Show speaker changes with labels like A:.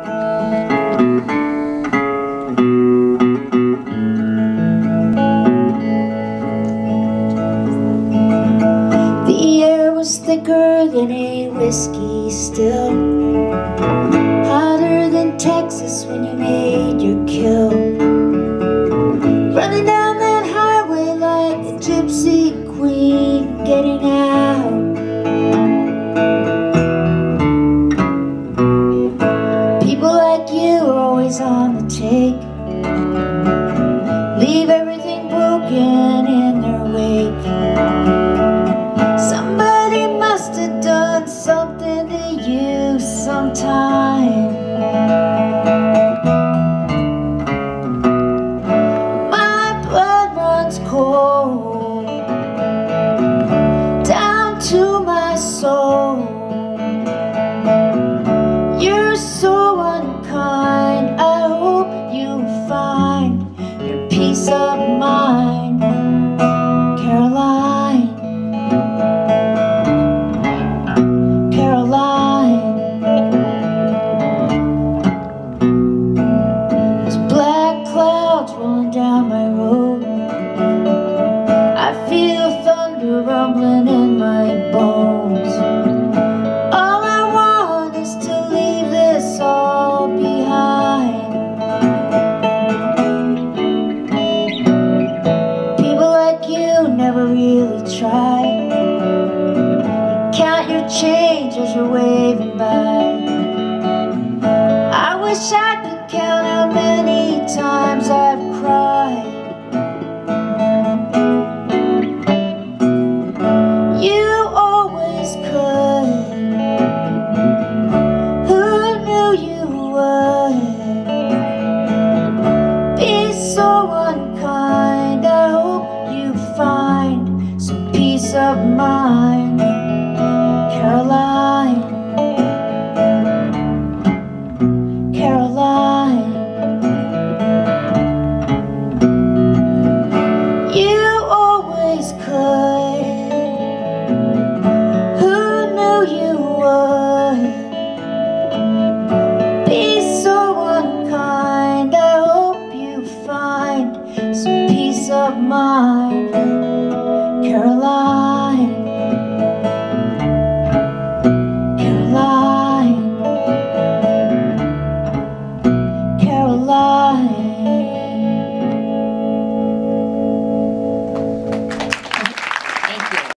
A: The air was thicker than a whiskey still, hotter than Texas when you made your kill. Running down that highway like a gypsy queen, getting out. People like you are always on the take, leave everything broken in their wake. Somebody must have done something to you sometime. My blood runs cold down to my soul. You're so unkind, I hope you find your peace of mind, Caroline. Caroline. There's black clouds rolling down my road. I feel thunder rumbling in my bones. All I want is to leave this all behind. People like you never really try. Count your change as you're waving by. I wish I could count how many times I